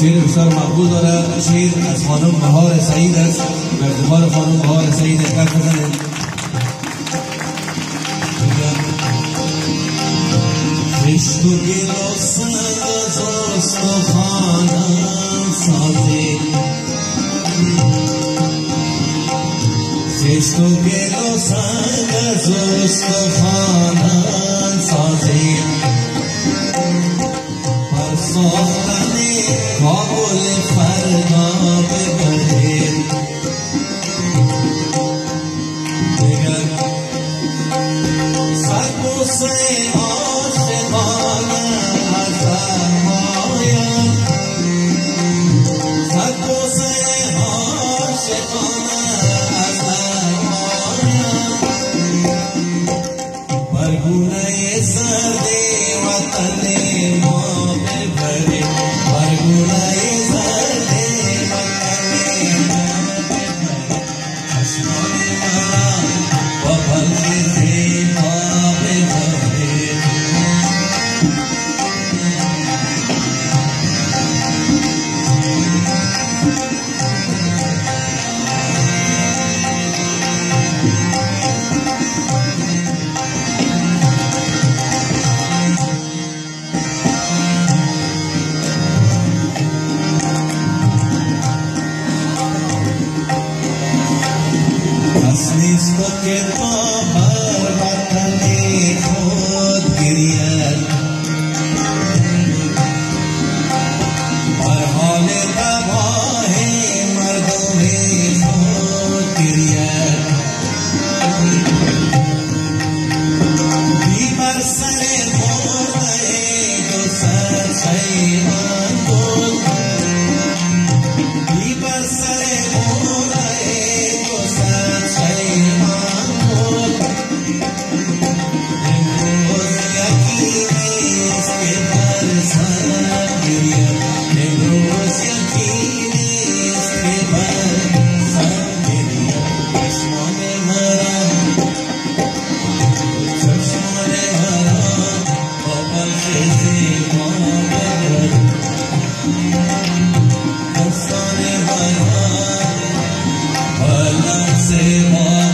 شعر بسیار مقبول داره. شعر از خانم بهار سعید است. به افتخار خانم بهار سعید دست بزنید. عشق و گل و سنگ از استخوانم سازی، عشق و گل و سنگ از استخوانم سازی، پر ساختن کابل فردا ببرید. دیگر سر بوسه عاشقانه از درمایم، سر بوسه عاشقانه از درمایم، بر گونه سرد وطن ما ببرید، بر گونه سرد وطن ما ببرید. چشمان مرا با پلک زیبا ببرید. نیست که تا بر وطن خود گرید، بر حال تباه مردم خود گرید. بی بر سر مرده دو سر سیمان بود، بی بر سر مرده دو سر سیمان بود. امروز یکی نیست که بر سر گرید، امروز یکی نیست که بر سر گرید. چشمان مرا، چشمان مرا با پلک زیبا ببرید. دستان مرا با لحظه